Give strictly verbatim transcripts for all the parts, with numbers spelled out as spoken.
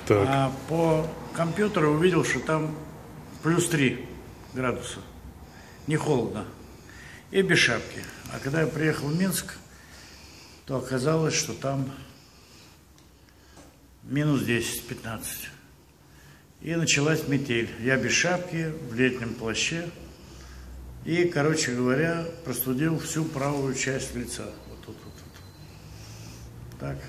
Так. А по компьютеру увидел, что там плюс три градуса. Не холодно. И без шапки. А когда я приехал в Минск, то оказалось, что там минус десять-пятнадцать. И началась метель. Я без шапки, в летнем плаще. И, короче говоря, простудил всю правую часть лица. Вот тут, вот тут. Так.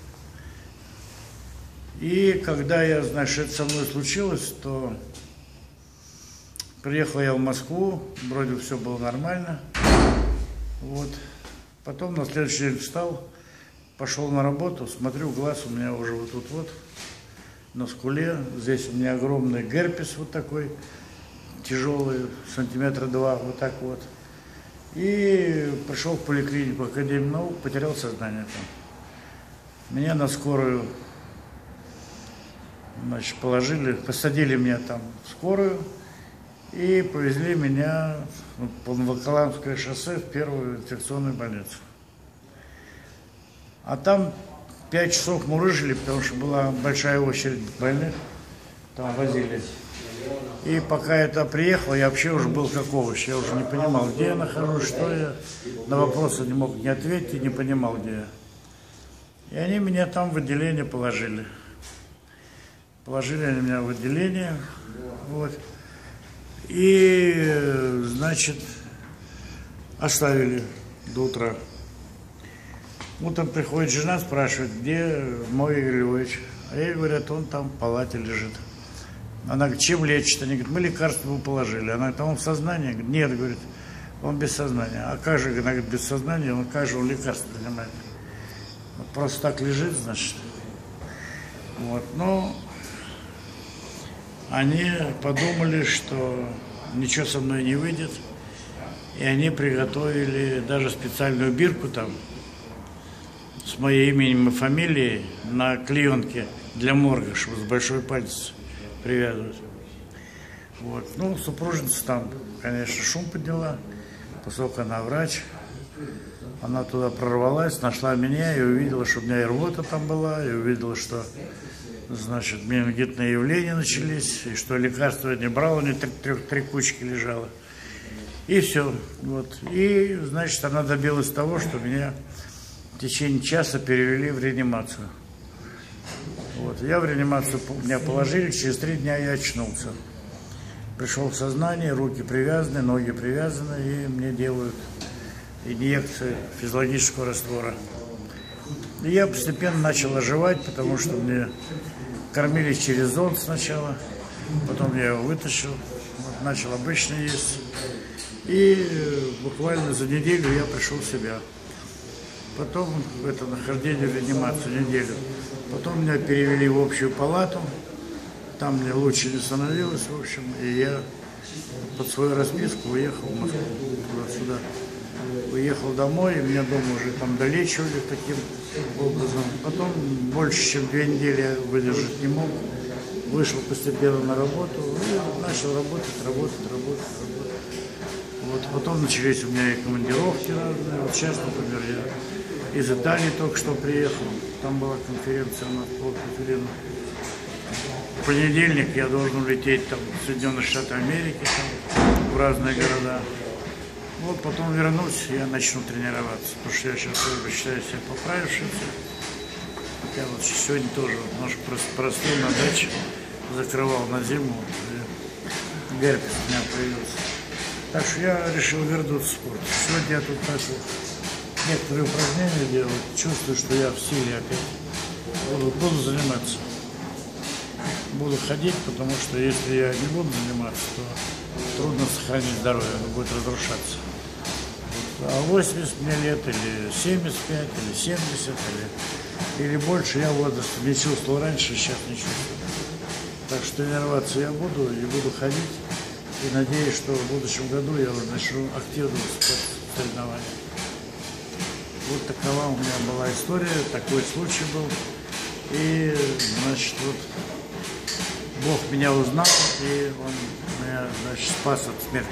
И когда я, знаешь, это со мной случилось, то приехал я в Москву, вроде все было нормально. Вот. Потом на следующий день встал, пошел на работу, смотрю, глаз у меня уже вот тут вот, на скуле. Здесь у меня огромный герпес вот такой, тяжелый, сантиметра два, вот так вот. И пришел в поликлинику Академии наук, потерял сознание там. Меня на скорую, значит, положили, посадили меня там в скорую и повезли меня по Волоколамское шоссе в первую инфекционную больницу. А там пять часов мурыжили, потому что была большая очередь больных, там возили. И пока я туда приехал, я вообще уже был как овощ. Я уже не понимал, где я нахожусь, что я. На вопросы не мог не ответить, не понимал, где я. И они меня там в отделение положили. Положили они меня в отделение. Вот. И, значит, оставили до утра. Утром приходит жена, спрашивает, где мой Игорь Львович. А ей говорят, он там в палате лежит. Она говорит, чем лечит? Они говорят, мы лекарства ему положили. Она говорит, а он в сознании? Говорит, нет, говорит, он без сознания. А как же, она говорит, без сознания, он как же он лекарства принимает? Он просто так лежит, значит. Вот, ну, они подумали, что ничего со мной не выйдет. И они приготовили даже специальную бирку там с моим именем и фамилией на клеенке для морга, чтобы с большой палец привязывать. Вот. Ну, супружница там, конечно, шум подняла, поскольку она врач. Она туда прорвалась, нашла меня и увидела, что у меня и рвота там была, и увидела, что, значит, менингитные явления начались, и что лекарства я не брал, у нее три, три, три кучки лежало. И все. Вот. И, значит, она добилась того, что меня в течение часа перевели в реанимацию. Вот. Я в реанимацию, меня положили, через три дня я очнулся. Пришел в сознание, руки привязаны, ноги привязаны, и мне делают инъекции физиологического раствора. И я постепенно начал оживать, потому что мне кормили через зонд сначала, потом я его вытащил, вот, начал обычно есть. И буквально за неделю я пришел в себя. Потом это нахождение в реанимацию неделю. Потом меня перевели в общую палату. Там мне лучше не становилось, в общем. И я под свою расписку уехал в Москву, туда-сюда. Уехал домой, и меня дома уже там долечивали таким образом. Потом больше, чем две недели я выдержать не мог. Вышел постепенно на работу и начал работать, работать, работать, работать. Вот, потом начались у меня и командировки разные. Вот сейчас, например, я из Италии только что приехал. Там была конференция у нас по Екатерину. В понедельник я должен лететь там, в Соединенные Штаты Америки, там, в разные города. Вот потом вернусь, я начну тренироваться. Потому что я сейчас считаю себя поправившимся. Я вот сегодня тоже вот, немножко простыл на даче, закрывал на зиму. Герпес у меня появился. Так что я решил вернуться в спорт. Сегодня я тут начал некоторые упражнения делать. Чувствую, что я в силе опять. Буду, буду заниматься. Буду ходить, потому что если я не буду заниматься, то трудно сохранить здоровье, оно будет разрушаться. Вот. А восемьдесят мне лет, или семьдесят пять, или семьдесят, или, или больше, я возраст не чувствовал раньше, сейчас не чувствую. Так что тренироваться я буду и буду ходить. И надеюсь, что в будущем году я уже начну активно соревнования. Вот такова у меня была история, такой случай был. И, значит, вот Бог меня узнал, и Он меня, значит, спас от смерти.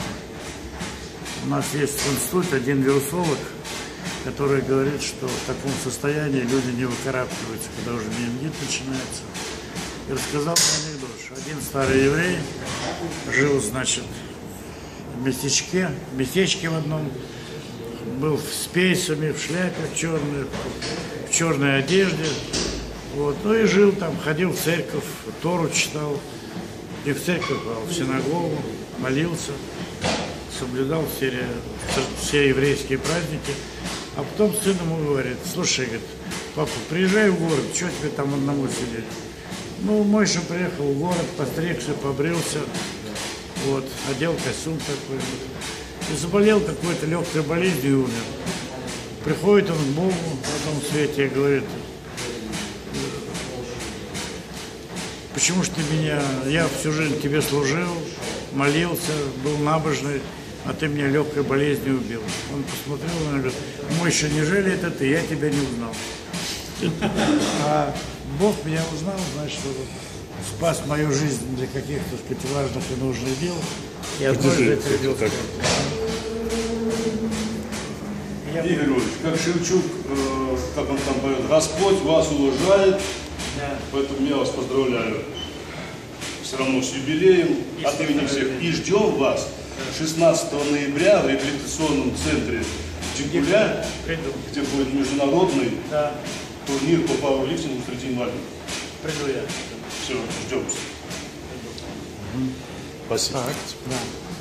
У нас есть в институте один вирусолог, который говорит, что в таком состоянии люди не выкарабкиваются, когда уже менингит начинается. и рассказал мне анекдот, что один старый еврей жил, значит, в местечке, в местечке в одном, был с пейсами, в шляпе черной, в черной одежде. Вот. Ну и жил там, ходил в церковь, Тору читал, не в церковь, а в синагогу, молился, соблюдал все, все еврейские праздники. А потом сын ему говорит: слушай, говорит, папа, приезжай в город, что тебе там одному сидеть? Ну, Мойша приехал в город, постригся, побрился, вот, одел костюм такой. И заболел какой-то легкой болезнью и умер. Приходит он к Богу в одном свете и говорит: почему ж ты меня, я всю жизнь тебе служил, молился, был набожный, а ты меня легкой болезнью убил. Он посмотрел и говорит: Мойша, неужели это ты, я тебя не узнал. А Бог меня узнал, значит, спас мою жизнь для каких-то, так сказать, важных и нужных дел. И однажды это видел. Игорь Ильич, как Шевчук, э, как он там поет, Господь вас уважает, да. Поэтому я вас поздравляю все равно с юбилеем, и от имени всех. И ждем вас шестнадцатого ноября в реабилитационном центре Тигуля, где будет международный да. турнир по пауэрлифтингу среди инвалидов. Приду я. Все, ждем. Спасибо. Так, да.